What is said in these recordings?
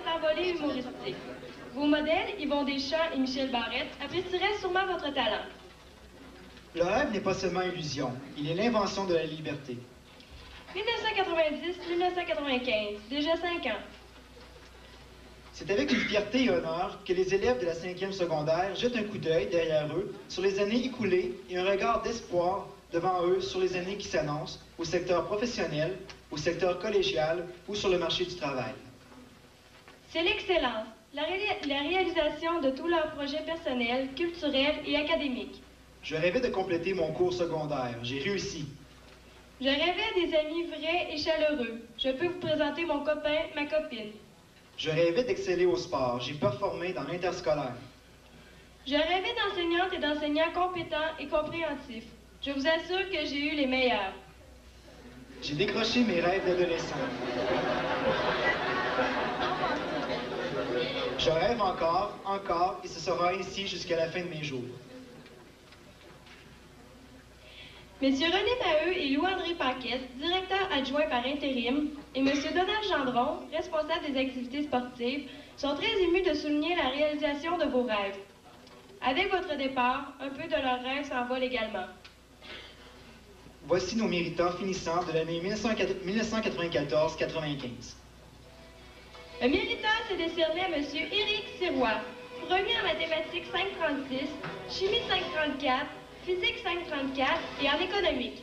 envolée humoristique. Vos modèles, Yvon Deschamps et Michel Barrette, apprécieraient sûrement votre talent. Le rêve n'est pas seulement illusion, il est l'invention de la liberté. 1990-1995, déjà 5 ans. C'est avec une fierté et honneur que les élèves de la 5e secondaire jettent un coup d'œil derrière eux sur les années écoulées et un regard d'espoir devant eux sur les années qui s'annoncent au secteur professionnel, au secteur collégial ou sur le marché du travail. C'est l'excellence, la réalisation de tous leurs projets personnels, culturels et académiques. Je rêvais de compléter mon cours secondaire. J'ai réussi. Je rêvais des amis vrais et chaleureux. Je peux vous présenter mon copain, ma copine. Je rêvais d'exceller au sport. J'ai performé dans l'interscolaire. Je rêvais d'enseignantes et d'enseignants compétents et compréhensifs. Je vous assure que j'ai eu les meilleurs. J'ai décroché mes rêves d'adolescent. Je rêve encore, et ce sera ainsi jusqu'à la fin de mes jours. Messieurs René Maheu et Louis-André Paquette, directeurs adjoints par intérim, et Monsieur Donald Gendron, responsable des activités sportives, sont très émus de souligner la réalisation de vos rêves. Avec votre départ, un peu de leurs rêves s'envole également. Voici nos méritants finissants de l'année 1994-95. Le méritant s'est décerné à Monsieur Éric Sirois, premier en mathématiques 536, chimie 534, physique 534 et en économique.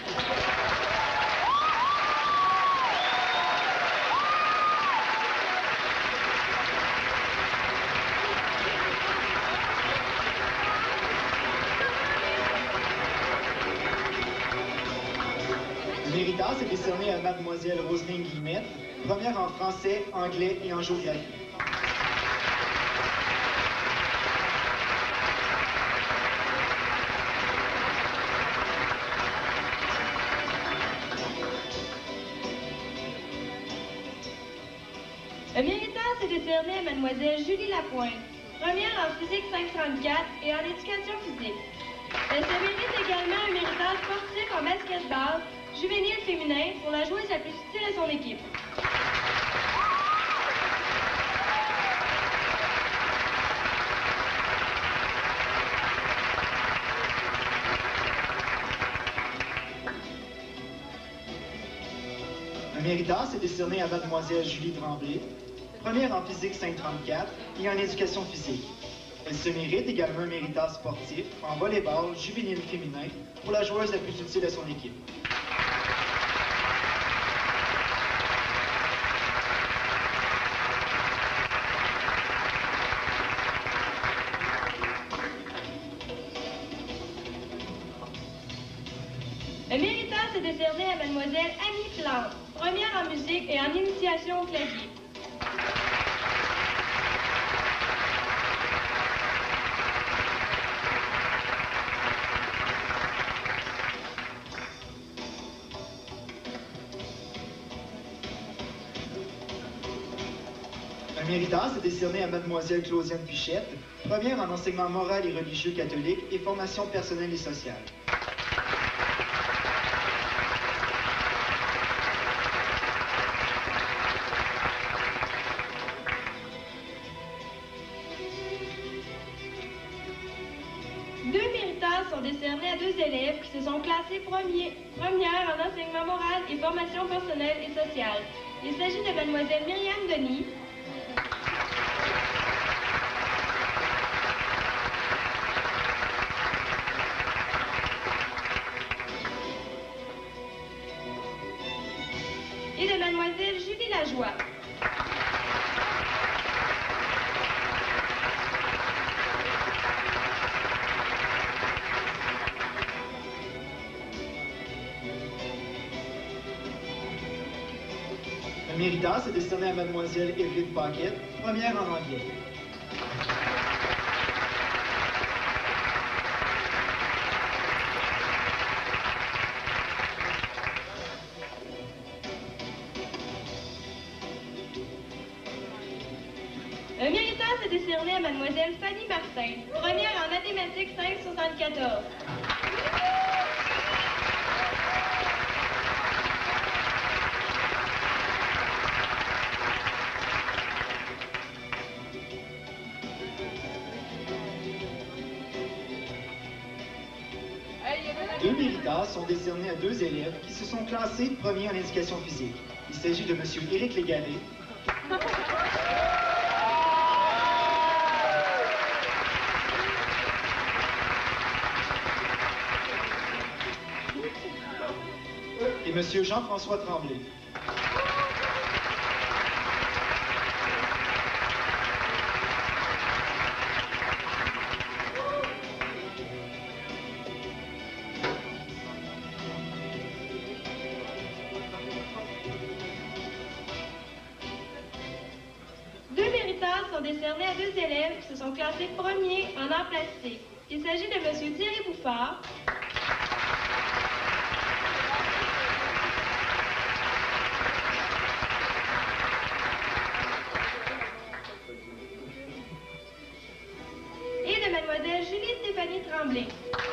Le méritant s'est décerné à Mademoiselle Roselyne Guillemette, première en français, anglais et en géographie. Le méritant s'est décerné à Mademoiselle Julie Lapointe, première en physique 534 et en éducation physique. Elle se mérite également un méritant sportif en basketball, juvénile féminin, pour la joueuse la plus utile à son équipe. Le méritant s'est décerné à Mademoiselle Julie Tremblay, première en physique 534 et en éducation physique. Elle se mérite également un méritant sportif en volleyball juvénile féminin pour la joueuse la plus utile à son équipe. Le méritant s'est décerné à Mademoiselle Annie Plante, première en musique et en initiation au clavier. Un méritant s'est décerné à Mademoiselle Claudienne Pichette, première en enseignement moral et religieux catholique et formation personnelle et sociale. Deux méritants sont décernés à deux élèves qui se sont classés première en enseignement moral et formation personnelle et sociale. Il s'agit de Mademoiselle Myriam Denis, et de Mademoiselle Julie Lajoie. Le méritant s'est décerné à Mademoiselle Evelyne Paquette, première en anglais. Le méritant s'est décerné à Mademoiselle Fanny Martin, première en mathématiques 574. méritas sont décernés à 2 élèves qui se sont classés premiers en éducation physique. Il s'agit de M. Éric Légalé et M. Jean-François Tremblay. Sont décernés à 2 élèves qui se sont classés premiers en arts plastiques. Il s'agit de M. Thierry Bouffard et de Mlle Julie Stéphanie Tremblay.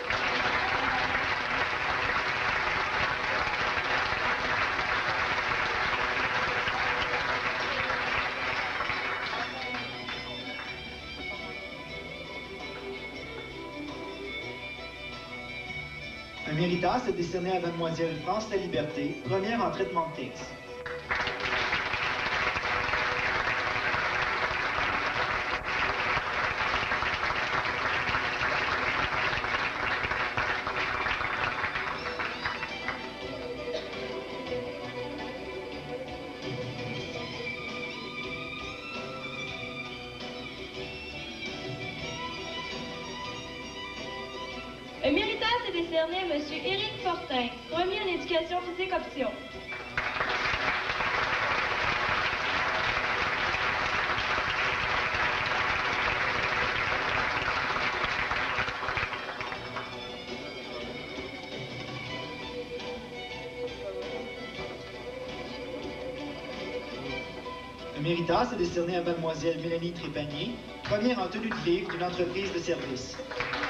Un méritas est décerné à Mademoiselle France La Liberté, première en traitement de texte. Un méritas est décerné à M. Éric Fortin, premier en éducation physique option. Un méritas est décerné à Mademoiselle Mélanie Trépanier, première en tenue de livre d'une entreprise de service.